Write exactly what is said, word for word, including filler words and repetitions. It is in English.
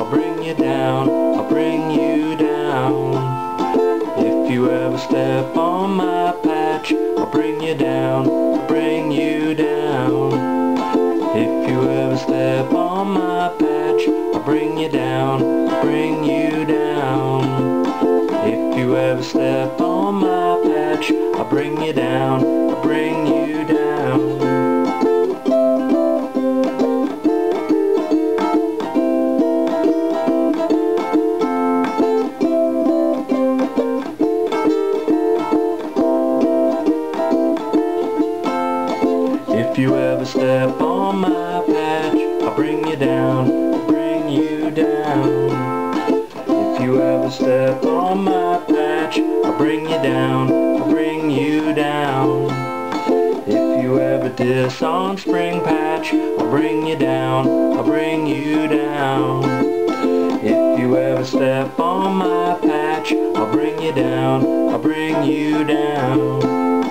I'll bring you down, I'll bring you down. If you ever step on my patch, I'll bring you down, I'll bring you down. If you ever step on my patch, I'll bring you down, I'll bring you down. If you ever step on my patch, I'll bring you down, I'll bring you down. If you ever step on my patch, I'll bring you down, I'll bring you down. If you ever step on my patch, I'll bring you down, I'll bring you down. If you ever diss on Spring Patch, I'll bring you down, I'll bring you down. If you ever step on my patch, I'll bring you down, I'll bring you down.